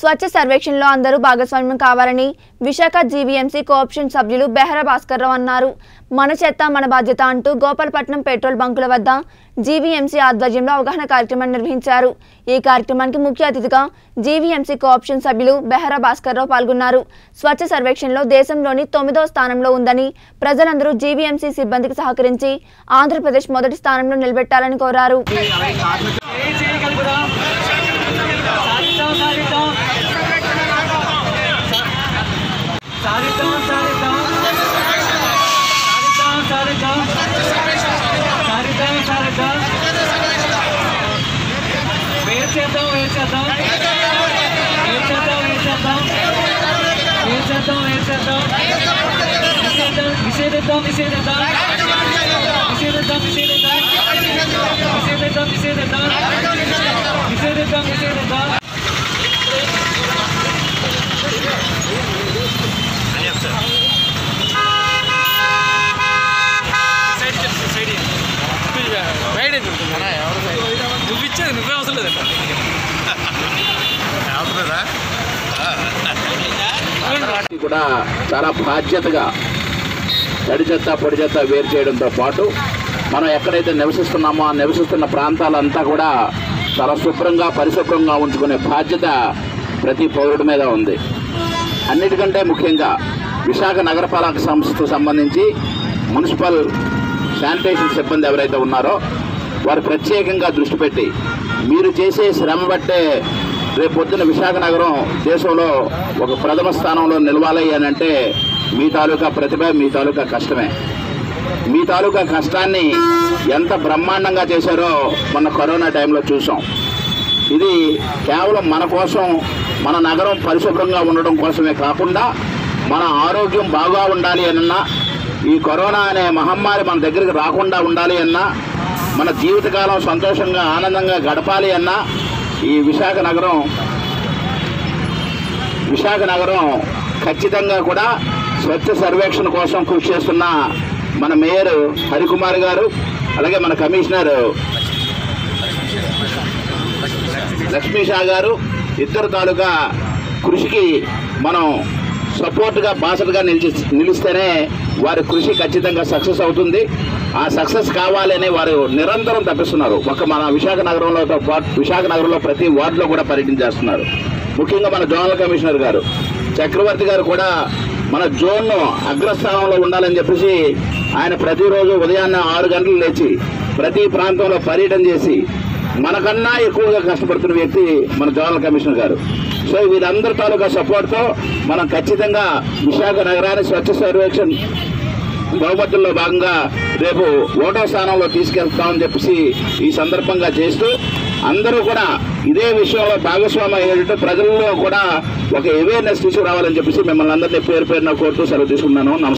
స్వచ్ఛ సర్వేక్షణలో అందరూ భాగస్వామ్యం కావాలని విశాఖ జీవీఎంసీ కోఆప్షన్ సభ్యులు బెహరా భాస్కర్రావు అన్నారు. మన చెత్త మన బాధ్యత అంటూ గోపాలపట్నం పెట్రోల్ బంకుల వద్ద జీవీఎంసీ ఆధ్వర్యంలో అవగాహన కార్యక్రమాన్ని నిర్వహించారు. ఈ కార్యక్రమానికి ముఖ్య అతిథిగా జీవీఎంసీ కోఆప్షన్ సభ్యులు బెహరా భాస్కర్రావు పాల్గొన్నారు. స్వచ్ఛ సర్వేక్షణలో దేశంలోని 9వ స్థానంలో ఉందని ప్రజలందరూ జీవీఎంసీ సిబ్బందికి సహకరించి ఆంధ్రప్రదేశ్ మొదటి స్థానంలో నిలబెట్టాలని కోరారు. కూడా చాలా బాధ్యతగా తడి చెత్త పొడి చెత్త వేరు చేయడంతో పాటు మనం ఎక్కడైతే నివసిస్తున్నామో ఆ నివసిస్తున్న ప్రాంతాలంతా కూడా చాలా శుభ్రంగా పరిశుభ్రంగా ఉంచుకునే బాధ్యత ప్రతి పౌరుడి మీద ఉంది. అన్నిటికంటే ముఖ్యంగా విశాఖ నగరపాలక సంస్థకు సంబంధించి మున్సిపల్ శానిటేషన్ సిబ్బంది ఎవరైతే ఉన్నారో వారు ప్రత్యేకంగా దృష్టి పెట్టి మీరు చేసే శ్రమ బట్టే రేపొద్దున విశాఖ నగరం దేశంలో ఒక ప్రథమ స్థానంలో నిలవాలి అని అంటే మీ తాలూకా ప్రతిభ, మీ తాలూకా కష్టమే. మీ తాలూకా కష్టాన్ని ఎంత బ్రహ్మాండంగా చేశారో మొన్న కరోనా టైంలో చూసాం. ఇది కేవలం మన కోసం, మన నగరం పరిశుభ్రంగా ఉండడం కోసమే కాకుండా మన ఆరోగ్యం బాగా ఉండాలి అన్నా, ఈ కరోనా అనే మహమ్మారి మన దగ్గరికి రాకుండా ఉండాలి అన్నా, మన జీవితకాలం సంతోషంగా ఆనందంగా గడపాలి అన్నా ఈ విశాఖ నగరం ఖచ్చితంగా కూడా స్వచ్ఛ సర్వేక్షణ కోసం కృషి చేస్తున్న మన మేయర్ హరికుమార్ గారు, అలాగే మన కమిషనర్ లక్ష్మీషా గారు ఇద్దరు తాలూకా కృషికి మనం సపోర్ట్గా బాసటగా నిలిస్తేనే వారి కృషి ఖచ్చితంగా సక్సెస్ అవుతుంది. ఆ సక్సెస్ కావాలని వారు నిరంతరం తప్పిస్తున్నారు. మన విశాఖ నగరంలో ప్రతి వార్డులో కూడా పర్యటించేస్తున్నారు. ముఖ్యంగా మన జోనల్ కమిషనర్ గారు చక్రవర్తి గారు కూడా మన జోన్ను అగ్రస్థానంలో ఉండాలని చెప్పేసి ఆయన ప్రతిరోజు ఉదయాన్నే 6 గంటలు లేచి ప్రతి ప్రాంతంలో పర్యటన చేసి మనకన్నా ఎక్కువగా కష్టపడుతున్న వ్యక్తి మన జోనల్ కమిషనర్ గారు. సో వీరందరి తాలూకా సపోర్ట్తో మనం ఖచ్చితంగా విశాఖ నగరాన్ని స్వచ్ఛ సర్వేక్షణ బహుమతుల్లో భాగంగా రేపు 1వ స్థానంలో తీసుకెళ్తామని చెప్పేసి ఈ సందర్భంగా చేస్తూ అందరూ కూడా ఇదే విషయంలో భాగస్వామ్యం అయ్యేటట్టు ప్రజల్లో కూడా ఒక అవేర్నెస్ తీసుకురావాలని చెప్పేసి మిమ్మల్ని అందరినీ పేరు పేరున కోరుతూ సెలవు తీసుకున్నాను.